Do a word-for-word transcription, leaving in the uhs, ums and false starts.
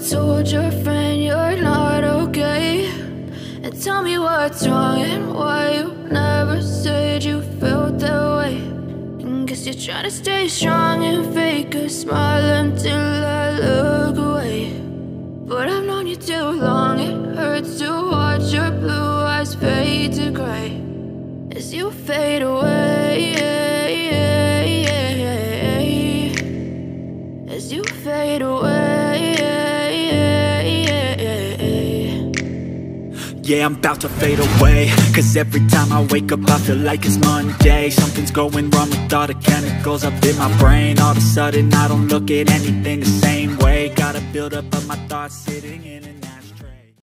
told your friend you're not okay? And tell me what's wrong and why you never said you felt that way. And guess you're trying to stay strong and fake a smile until I look away. But I've known you too long, it hurts to watch your blue eyes fade to gray as you fade away, as you fade away. Yeah, I'm about to fade away, cause every time I wake up I feel like it's Monday. Something's going wrong with all the chemicals up in my brain. All of a sudden I don't look at anything the same way. Gotta build up of my thoughts sitting in